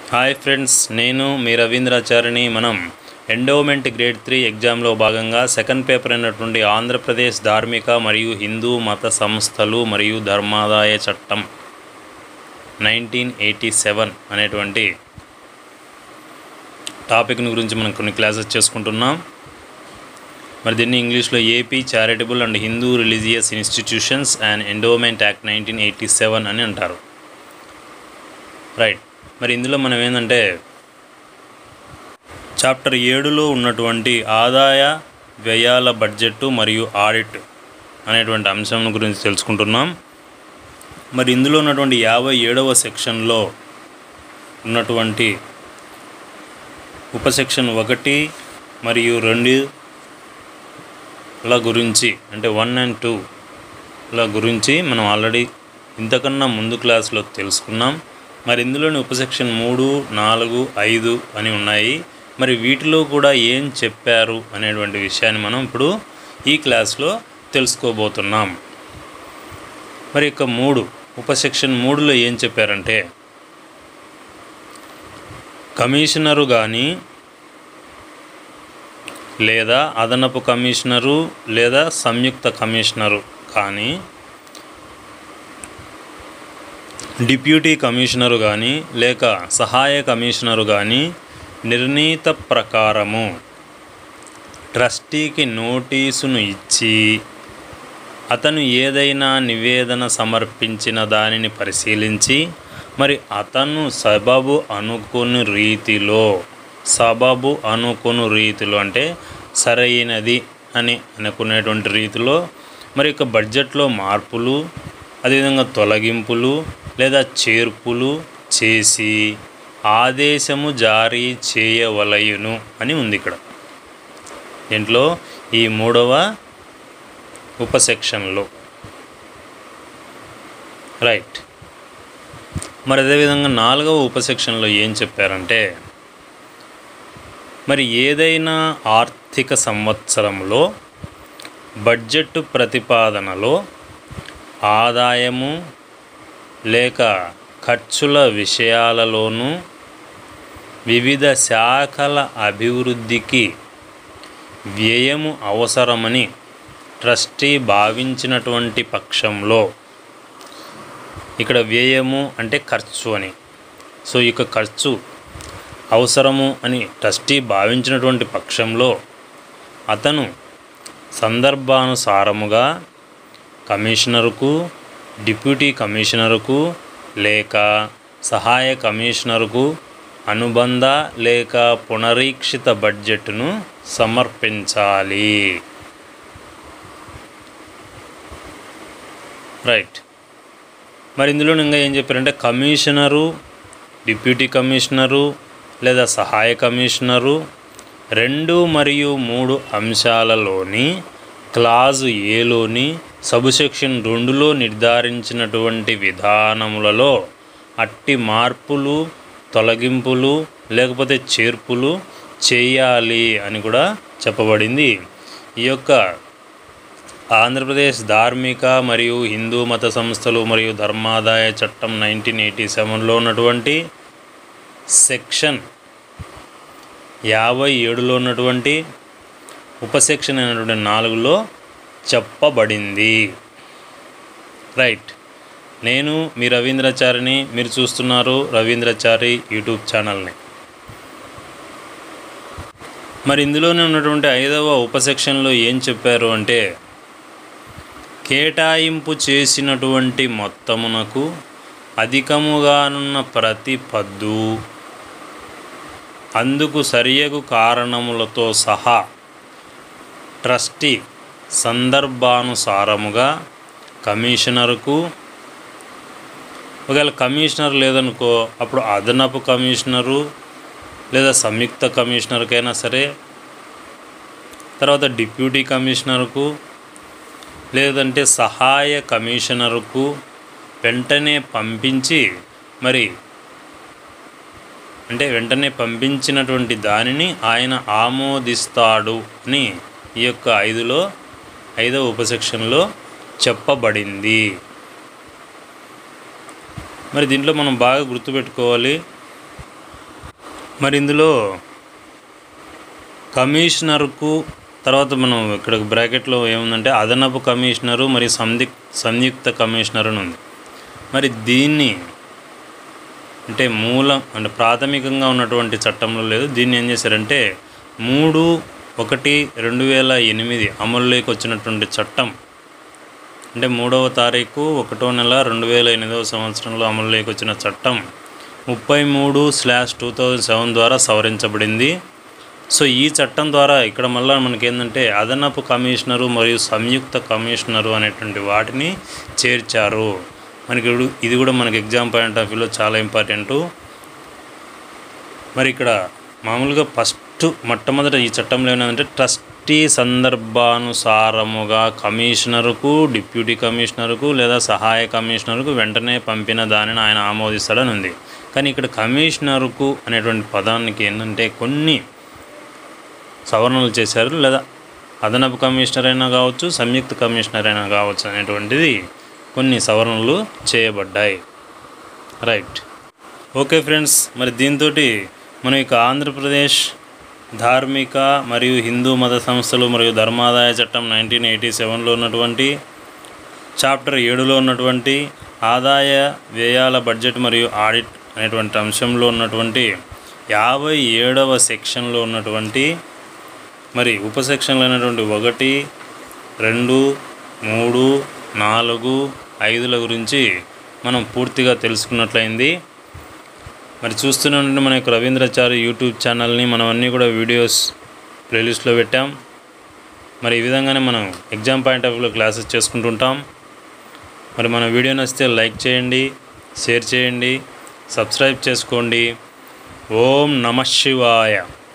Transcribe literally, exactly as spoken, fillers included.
Hi friends, నేను మీ రవీంద్రాచారిని. మనం endowment grade three ఎగ్జామ్లో భాగంగా సెకండ్ పేపర్ అయినటువంటి ఆంధ్రప్రదేశ్ ధార్మిక మరియు హిందూ మత సంస్థలు మరియు ధర్మాదాయ చట్టం నైన్టీన్ ఎయిటీ సెవెన్ అనేటువంటి టాపిక్ని గురించి మనం కొన్ని క్లాసెస్ చేసుకుంటున్నాం. మరి దీన్ని ఇంగ్లీష్లో AP charitable and Hindu religious institutions and endowment act nineteen eighty seven అని అంటారు. రైట్. మరి ఇందులో మనం ఏంటంటే చాప్టర్ ఏడులో ఉన్నటువంటి ఆదాయ వ్యయాల బడ్జెట్ మరియు ఆడిట్ అనేటువంటి అంశం గురించి తెలుసుకుంటున్నాం. మరి ఇందులో ఉన్నటువంటి యాభై ఏడవ సెక్షన్లో ఉన్నటువంటి ఉపసెక్షన్ ఒకటి మరియు రెండుల గురించి అంటే వన్ అండ్ టూల గురించి మనం ఆల్రెడీ ఇంతకన్నా ముందు క్లాస్లో తెలుసుకున్నాం. మరి ఇందులోని ఉపసెక్షన్ మూడు నాలుగు ఐదు అని ఉన్నాయి. మరి వీటిలో కూడా ఏం చెప్పారు అనేటువంటి విషయాన్ని మనం ఇప్పుడు ఈ క్లాస్లో తెలుసుకోబోతున్నాం. మరి ఇక మూడు ఉపసెక్షన్ మూడులో ఏం చెప్పారంటే, కమిషనరు కానీ లేదా అదనపు కమిషనరు లేదా సంయుక్త కమిషనరు కానీ డిప్యూటీ కమిషనరు కానీ లేక సహాయ కమిషనరు కానీ నిర్ణీత ప్రకారము ట్రస్టీకి నోటీసును ఇచ్చి అతను ఏదైనా నివేదన సమర్పించిన దానిని పరిశీలించి మరి అతను సబబు అనుకుని రీతిలో సబబు అనుకుని రీతిలో అంటే సరైనది అని అనుకునేటువంటి రీతిలో మరి ఇక బడ్జెట్లో మార్పులు అదేవిధంగా తొలగింపులు లేదా చేర్పులు చేసి ఆదేశము జారీ చేయవలయును అని ఉంది ఇక్కడ దీంట్లో ఈ మూడవ ఉపసెక్షన్లో. రైట్. మరి అదేవిధంగా నాలుగవ ఉపసెక్షన్లో ఏం చెప్పారంటే, మరి ఏదైనా ఆర్థిక సంవత్సరంలో బడ్జెట్ ప్రతిపాదనలో ఆదాయము లేక ఖర్చుల విషయాలలోనూ వివిధ శాఖల అభివృద్ధికి వ్యయము అవసరమని ట్రస్టీ భావించినటువంటి పక్షంలో, ఇక్కడ వ్యయము అంటే ఖర్చు అని, సో ఇక ఖర్చు అవసరము అని ట్రస్టీ భావించినటువంటి పక్షంలో అతను సందర్భానుసారముగా కమిషనరుకు, డిప్యూటీ కమిషనరుకు లేక సహాయ కమిషనరుకు అనుబంధ లేక పునరీక్షిత బడ్జెట్ను సమర్పించాలి. రైట్. మరి ఇందులో ఇంకా ఏం చెప్పారంటే, కమిషనరు, డిప్యూటీ కమిషనరు లేదా సహాయ కమిషనరు రెండు మరియు మూడు అంశాలలోని క్లాజు ఏలోని సబ్సెక్షన్ రెండులో నిర్ధారించినటువంటి విధానములలో అట్టి మార్పులు తొలగింపులు లేకపోతే చేర్పులు చేయాలి అని కూడా చెప్పబడింది. ఈ యొక్క ఆంధ్రప్రదేశ్ ధార్మిక మరియు హిందూ మత సంస్థలు మరియు ధర్మాదాయ చట్టం నైన్టీన్ ఎయిటీ సెవెన్లో ఉన్నటువంటి సెక్షన్ యాభై ఏడులో ఉన్నటువంటి ఉపసెక్షన్ అయినటువంటి నాలుగులో చెప్పబడింది. రైట్. నేను మీ రవీంద్రచారిని, మీరు చూస్తున్నారు రవీంద్రచారి యూట్యూబ్ ఛానల్ని. మరి ఇందులోనే ఉన్నటువంటి ఐదవ ఉపసెక్షన్లో ఏం చెప్పారు అంటే, కేటాయింపు చేసినటువంటి మొత్తమునకు అధికముగానున్న ప్రతి పద్దు అందుకు సరియగు కారణములతో సహా ట్రస్టీ సందర్భానుసారముగా కమిషనరుకు, ఒకవేళ కమిషనర్ లేదనుకో అప్పుడు అదనపు కమిషనరు లేదా సంయుక్త కమిషనర్కైనా సరే, తర్వాత డిప్యూటీ కమిషనర్కు లేదంటే సహాయ కమిషనర్కు వెంటనే పంపించి మరి అంటే వెంటనే పంపించినటువంటి దానిని ఆయన ఆమోదిస్తాడు అని ఈ యొక్క ఐదులో ఐదవ ఉపసెక్షన్లో చెప్పబడింది. మరి దీంట్లో మనం బాగా గుర్తుపెట్టుకోవాలి, మరి ఇందులో కమిషనర్కు తర్వాత మనం ఇక్కడ బ్రాకెట్లో ఏముందంటే అదనపు కమిషనరు మరియు సంయుక్ సంయుక్త కమిషనర్ అని ఉంది. మరి దీన్ని అంటే మూలం అంటే ప్రాథమికంగా ఉన్నటువంటి చట్టంలో లేదు. దీన్ని ఏం చేశారంటే మూడు ఒకటి రెండు వేల ఎనిమిది అమలులోకి వచ్చినటువంటి చట్టం అంటే మూడవ తారీఖు ఒకటో నెల రెండు వేల ఎనిమిదవ సంవత్సరంలో అమలులోకి వచ్చిన చట్టం ముప్పై మూడు స్లాష్ టూ థౌజండ్ సెవెన్ ద్వారా సవరించబడింది. సో ఈ చట్టం ద్వారా ఇక్కడ మళ్ళీ మనకేంటంటే అదనపు కమిషనరు మరియు సంయుక్త కమిషనరు అనేటువంటి వాటిని చేర్చారు. మనకి ఇది కూడా మనకి ఎగ్జామ్ పాయింట్ ఆఫ్ వ్యూలో చాలా ఇంపార్టెంటు. మరి ఇక్కడ మామూలుగా ఫస్ట్ మొట్టమొదట ఈ చట్టంలో ఏమైందంటే ట్రస్టీ సందర్భానుసారముగా కమిషనరుకు, డిప్యూటీ కమిషనరుకు లేదా సహాయ కమిషనరుకు వెంటనే పంపిన దానిని ఆయన ఆమోదిస్తాడని ఉంది. కానీ ఇక్కడ కమిషనరుకు అనేటువంటి పదానికి ఏంటంటే కొన్ని సవరణలు చేశారు. లేదా అదనపు కమిషనర్ అయినా కావచ్చు, సంయుక్త కమిషనర్ అయినా కావచ్చు అనేటువంటిది కొన్ని సవరణలు చేయబడ్డాయి. Right, okay friends. మరి దీంతో మనం ఇక ఆంధ్రప్రదేశ్ ధార్మిక మరియు హిందూ మత సంస్థలు మరియు ధర్మాదాయ చట్టం నైన్టీన్ ఎయిటీ సెవెన్లో ఉన్నటువంటి చాప్టర్ ఏడులో ఉన్నటువంటి ఆదాయ వ్యయాల బడ్జెట్ మరియు ఆడిట్ అనేటువంటి అంశంలో ఉన్నటువంటి యాభై ఏడవ సెక్షన్లో ఉన్నటువంటి మరి ఉపసెక్షన్లు అయినటువంటి ఒకటి, రెండు, మూడు, నాలుగు, ఐదుల గురించి మనం పూర్తిగా తెలుసుకున్నట్లయింది. మరి చూస్తూనే ఉంటే మన యొక్క రవీంద్రచారి యూట్యూబ్ ఛానల్ని మనం అన్నీ కూడా వీడియోస్ ప్లేలిస్ట్లో పెట్టాం. మరి ఈ విధంగానే మనం ఎగ్జామ్ పాయింట్ ఆఫ్ వ్యూలో క్లాసెస్ చేసుకుంటుంటాం. మరి మన వీడియో నచ్చితే లైక్ చేయండి, షేర్ చేయండి, సబ్స్క్రైబ్ చేసుకోండి. ఓం నమః శివాయ.